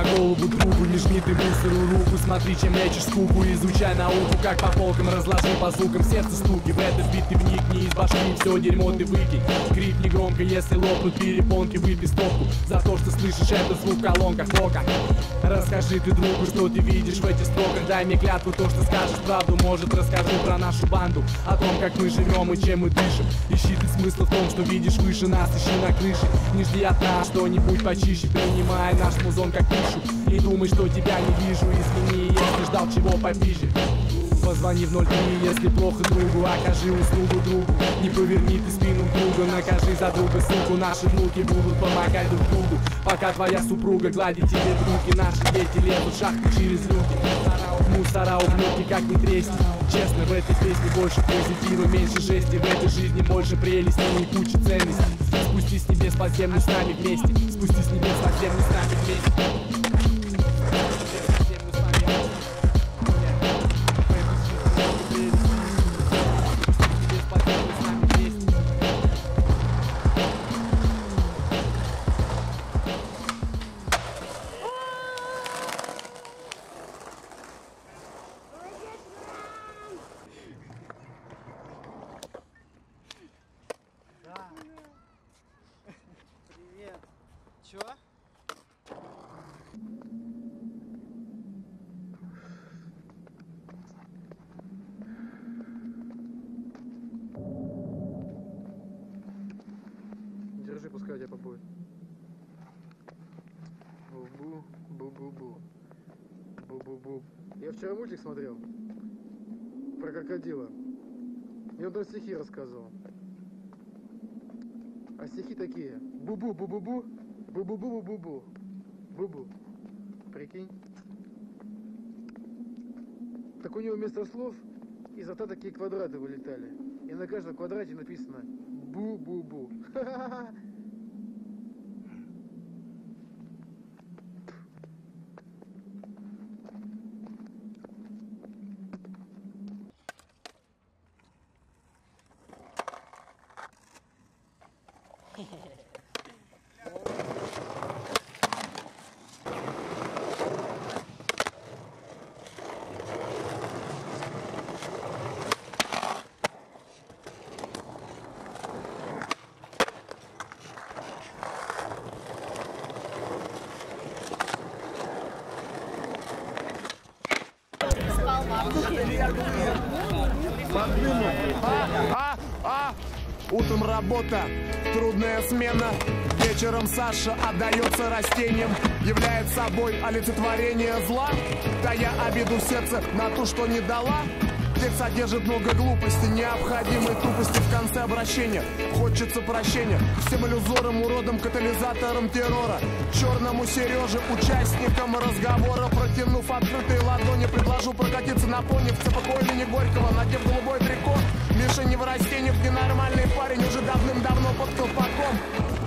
голову другу, не жми ты мусору руку. Смотри, чем лечишь скуку, изучай науку, как по полкам разложи по звукам сердце стуки. В этот бит ты вникни, из башки все дерьмо ты выкинь. Крикни громко, если лопнут перепонки, выпей стопку за то, что слышишь этот звук в колонках. Ока, расскажи ты другу, что ты видишь в этих строках. Дай мне клятву, то, что скажешь правду. Может, расскажу про нашу банду, о том, как мы живем и чем мы дышим. Ищи ты смысл в том, что видишь выше нас, ищи на крыше. Не жди от нас что-нибудь почище, принимай наш музон как пищу. Не думай, что тебя не вижу, извини, если ждал чего попизже. Позвони в 03, если плохо другу, окажи услугу другу. Не поверни ты спину друга, накажи за друга суку. Наши внуки будут помогать друг другу, пока твоя супруга гладит тебе руки. Наши дети лезут в шахты через люки. Мусора угнётки, как не тресни. Честно, в этой песне больше позитива, меньше жести. В этой жизни больше прелести и куча ценностей. Спустись с небес под землю с нами вместе. Спустись с небес под землю с нами вместе. Привет. Чё? Держи, пускай тебя побоит. Бу-бу, бу-бу-бу. Бу-бу-бу. Я вчера мультик смотрел про крокодила. И он там стихи рассказывал. А стихи такие: бу-бу, бу-бу-бу, бу-бу-бу, бу-бу-бу, бу-бу. Прикинь. Так у него вместо слов изо рта такие квадраты вылетали. И на каждом квадрате написано бу-бу-бу. Ха-ха-ха. Утром работа, трудная смена. Вечером Саша отдается растениям. Является собой олицетворение зла, тая обиду в сердце на ту, что не дала. Текст содержит много глупости, необходимой тупости в конце обращения. Хочется прощения всем иллюзорам, уродам, катализаторам террора. Черному Сереже, участникам разговора, протянув открытые ладони, предложу прокатиться на пони в ЦПК имени Горького, надев голубой трико. Миша не в растениях, ненормальный парень, уже давным-давно под колпаком.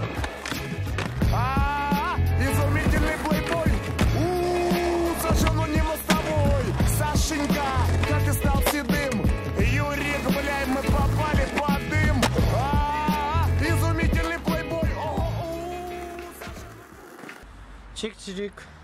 Изумительный плейбой. Саша, ну не мостовой. Сашенька, как ты стал седым? Юрик, бля, мы попали под дым. Изумительный плейбой. Чик-чирик.